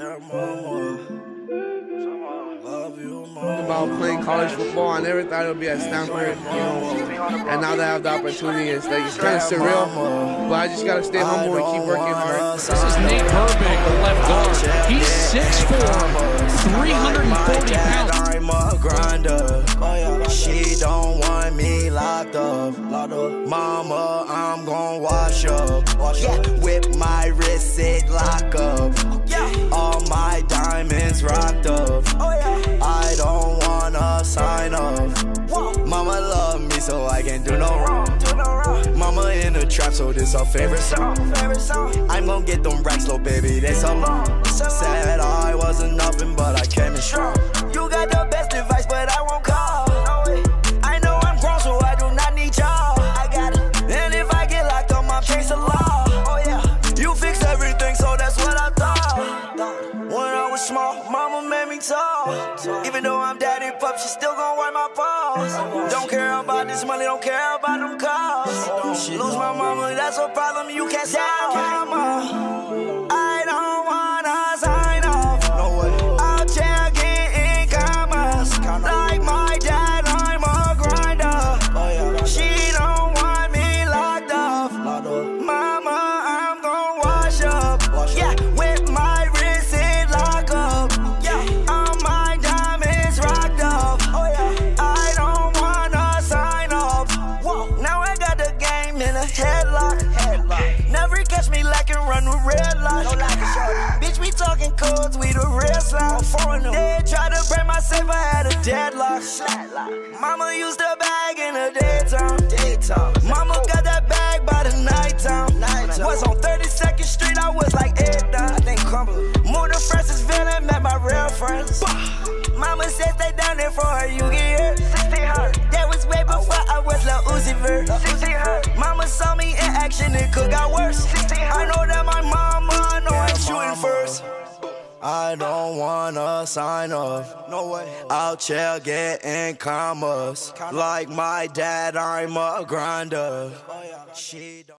care, mama. Love you, mama. About playing college football, I never thought it would be at Stanford, and now that I have the opportunity, it's like it's kind of surreal. But I just gotta stay humble and keep working hard. This is Nate Herbig, the left guard. He's 6'4", 340 pounds. I'm a grinder. She don't want me locked up. Mama, I'm gon' wash up. Whip my wrist, it lock up. All my diamonds rocked up. I don't wanna sign off. Mama love me so I can't do no wrong. Mama in the trap, so this her favorite song. I'm gon' get them racks, little baby, they so long. Said I wasn't nothing, but I came in strong. You got the best advice, but I won't call. I know I'm grown, so I do not need y'all. I got it. And if I get locked up, I'm chasing law. You fix everything, so that's what I thought. When I was small, mama made me tall. Even though I'm daddy pup, she still gon' wipe my paws. Don't care about this money, don't care about them cars. Lose my mama, that's a problem you can't solve. Mama, I don't wanna sign off. No way. I'll check in commas. Like my dad, I'm a grinder. She don't want me locked up. Mama, I'm gon' wash up. Yeah, with my wrist it lock up. Yeah, all my diamonds rocked up. I don't wanna sign off. Now I got the game in a headlock. Never catch me lacking, run with red lights. Bitch, we talking codes, we the real slime. They try to break my safe, I had a deadlock. Mama used the bag in the daytime. Mama got that bag by the nighttime. Was on 32nd Street, I was like Ed Dunn. Moved to Francisville and met my real friends. Mama said stay down there for her, you get hurt. That was way before I was Lil Uzi Vert. Mama saw me in action, it could got worse. I know that my mama, I know I'm shooting first. I don't wanna sign off. No way. Out here getting commas. Like my dad, I'm a grinder. She don't